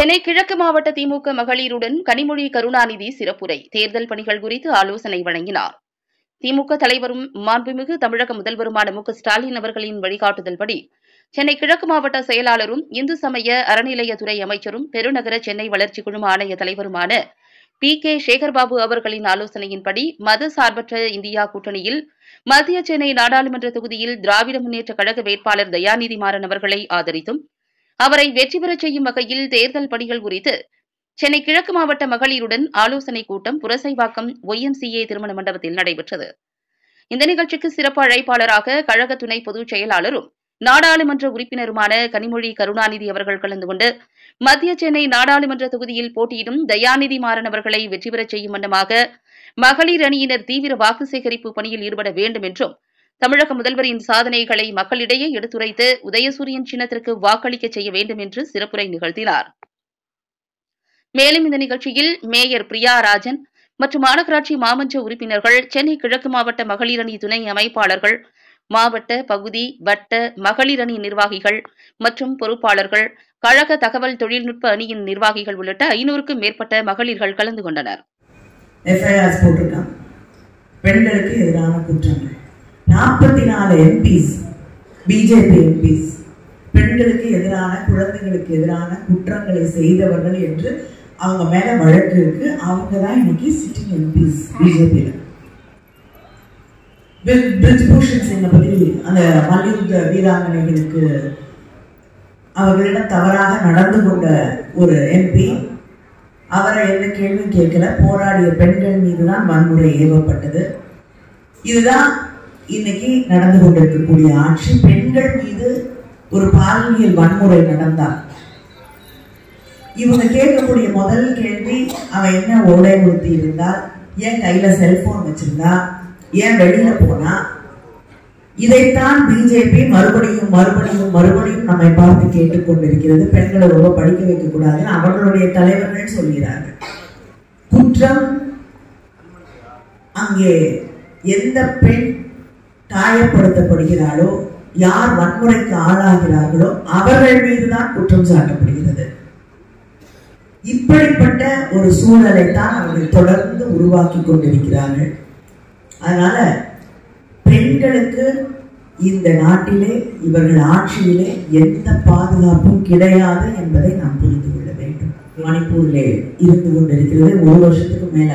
சென்னை கிழக்கு மாவட்ட திமுக மகளிருடன் கனிமொழி கருணாநிதி சிறப்புரை தேர்தல் பணிகள் குறித்து ஆலோசனை வழங்கினார். திமுக தலைவரும் மாண்புமிகு தமிழக முதல்வருமான மு.க.ஸ்டாலின் அவர்களின் வழிகாட்டுதல்படி சென்னை கிழக்கு மாவட்ட செயலாளரும் இந்து சமய அறநிலையத்துறை அமைச்சரும் பெருநகர சென்னை வளர்ச்சி குழும ஆணைய தலைவருமான பி.கே. சேகர்பாபு அவர்களின் ஆலோசனையின்படி மத சார்பற்ற இந்தியா கூட்டணியில் மத்திய சென்னை நாடாளுமன்ற தொகுதியில் திராவிட முன்னேற்றக் கழக வேட்பாளர் தயாநிதி மாறன் அவர்களை ஆதரித்தும் அவரை வெற்றி பெறச் செய்யும் வகையில் தேர்தல் பணிகள் குறித்து சென்னை கிழக்கு மாவட்ட மகளிருடன் ஆலோசனைக் கூட்டம் புரசைவாக்கம் YMCA திருமண மண்டபத்தில் நடைபெற்றது. இந்த நிகழ்ச்சிக்கு சிறப்பு அழைப்பாளராக கழக துணை பொதுச் செயலாளரும் நாடாளுமன்ற உறுப்பினருமான கனிமொழி கருணாநிதி அவர்கள் கலந்து கொண்டு மத்திய சென்னை நாடாளுமன்ற தொகுதியில் போட்டியிடும் தயாநிதி மாறன் அவர்களை வெற்றி பெறச் செய்யும் வண்ணமாக மகளிர் அணியினர் தீவிர வாக்கு சேகரிப்பு பணியில் ஈடுபட வேண்டும் என்றும் தமிழக முதல்வரின் சாதனைகளை மக்களிடையே எடுத்துரைத்து உதயசூரியன் சின்னத்திற்கு வாக்களிக்க செய்ய வேண்டும் என்று சிறப்புரை நிகழ்த்தினார். மேலும் இந்த நிகழ்ச்சியில் மேயர் பிரியா ராஜன் மற்றும் மாநகராட்சி மாமன்ற உறுப்பினர்கள், சென்னை கிழக்கு மாவட்ட மகளிர் அணி துணை அமைப்பாளர்கள், மாவட்ட, பகுதி, வட்ட மகளிர் அணி நிர்வாகிகள் மற்றும் பொறுப்பாளர்கள், கழக தகவல் தொழில்நுட்ப அணியின் நிர்வாகிகள் உள்ளிட்ட 500க்கும் மேற்பட்ட மகளிர்கள் கலந்து கொண்டனர். பெண்களுக்கு எதிரான குற்றங்கள் 44 MPs BJP MPs பெண்களுக்கு எதிரான, குழந்தைகளுக்கு எதிரான குற்றங்களை செய்தவர்கள் என்று அவங்க மேல வழக்கு இருக்கு. அவங்க தான் இன்னைக்கு சிட்டிங் MPs BJP-ல. பிரிஜ்பூஷன் சிங்கை பத்தி அந்த மல்யுத்த வீராங்கனைகளுக்கு அவர்களிடம் தவறாக நடந்து கொண்ட ஒரு MP, அவரை எந்த கேள்வி கேட்கல, போராடிய பெண்கள் மீதுதான் வன்முறை ஏவப்பட்டது. இதுதான் இன்னைக்கு நடந்து கொண்டிருக்கக்கூடிய ஆட்சி. பெண்கள் மீது ஒரு பாலியல் வன்முறை நடந்தால் இவங்க கேட்கக்கூடிய முதல் கேள்வி, அவன் என்ன ஓடை கொடுத்து இருந்தால், ஏன் கையில செல்போன் வச்சிருந்தா, ஏன் வெளியில போனா. இதைத்தான் பிஜேபி மறுபடியும் மறுபடியும் மறுபடியும் நம்மை பார்த்து கேட்டுக்கொண்டிருக்கிறது. பெண்களை ரொம்ப படிக்க வைக்க கூடாது அவர்களுடைய தலைவர்கள் சொல்கிறார்கள். குற்றம் அங்கே எந்த பெண் காயப்படுத்தப்படுகிறாளோ, யார் வன்முறைக்கு ஆளாகிறார்களோ அவர்கள் மீதுதான் குற்றம் சாட்டப்படுகிறது. இப்படிப்பட்ட ஒரு சூழலை தான் அவர்கள் தொடர்ந்து உருவாக்கி கொண்டிருக்கிறார்கள். அதனால பெண்களுக்கு இந்த நாட்டிலே, இவர்கள் ஆட்சியிலே எந்த பாதுகாப்பும் கிடையாது என்பதை நாம் புரிந்து கொள்ள வேண்டும். மணிப்பூரிலே இருந்து கொண்டிருக்கிறது 1 வருஷத்துக்கு மேல.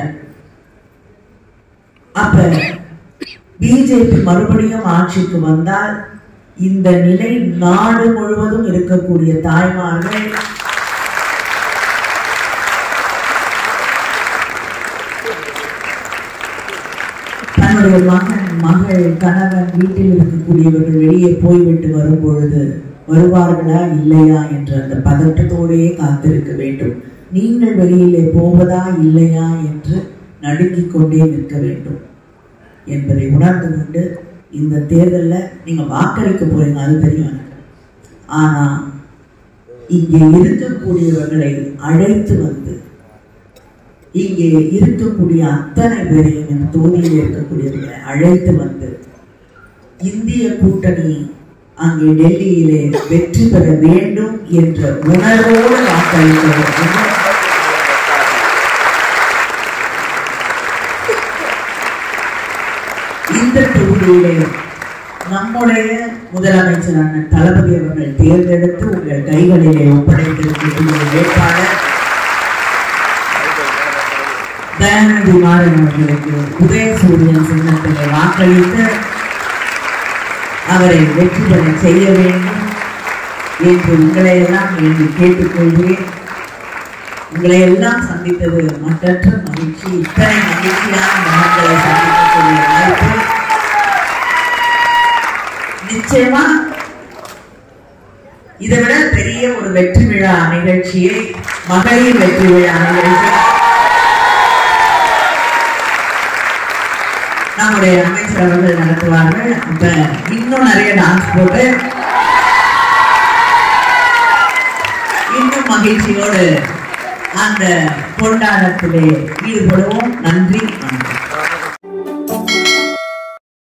அப்ப பிஜேபி மறுபடியும் ஆட்சிக்கு வந்தால் இந்த நிலை நாடு முழுவதும் இருக்கக்கூடிய தாய்மார்கள், தன்னுடைய மகன், மகள், கணவன், வீட்டில் இருக்கக்கூடியவர்கள் வெளியே போய்விட்டு வரும் பொழுது வருவார்களா இல்லையா என்ற அந்த பதற்றத்தோடையே காத்திருக்க வேண்டும். நீங்கள் வெளியிலே போவதா இல்லையா என்று நடுங்கிக் கொண்டே நிற்க வேண்டும் என்பதை உணர்ந்து கொண்டு இந்த தேர்தலில் நீங்க வாக்களிக்க போறீங்க, அது தெரியும் எனக்கு. ஆனா இங்கே இருக்கக்கூடியவர்களை அழைத்து வந்து, இங்கே இருக்கக்கூடிய அத்தனை பேரையும், இந்த தொகுதியில் இருக்கக்கூடியவர்களை அழைத்து வந்து இந்திய கூட்டணி அங்கே டெல்லியிலே வெற்றி பெற வேண்டும் என்ற உணர்வோடு வாக்களிக்க வேண்டும். இந்த தொகுதியிலே நம்முடைய முதலமைச்சரான தளபதி அவர்கள் தேர்ந்தெடுத்து உங்கள் கைகளிலே ஒப்படைத்திருக்கக்கூடிய வேட்பாளர் தயாநிதி மாறன் அவர்களுக்கு உதயசூரியன் சின்னத்திலே வாக்களித்து அவரை வெற்றி பெற செய்ய வேண்டும் என்று உங்களை எல்லாம் என்று கேட்டுக்கொள்கிறேன். உங்களை எல்லாம் சந்தித்தது மற்றற்ற மகிழ்ச்சி. இத்தனை மகிழ்ச்சியான மக்களை சந்திக்கக்கூடிய வாய்ப்பு நிச்சயமா இதை விட பெரிய ஒரு வெற்றி விழா நிகழ்ச்சியை, மகளிர் வெற்றி விழா நிகழ்ச்சி நம்முடைய அமைச்சர் அவர்கள் நடத்துவார்கள். அப்ப இன்னும் நிறைய டான்ஸ் போட்டு இன்னும் மகிழ்ச்சியோடு அந்த கொண்டாட்டத்திலே ஈடுபடுவோம். நன்றி, வணக்கம்.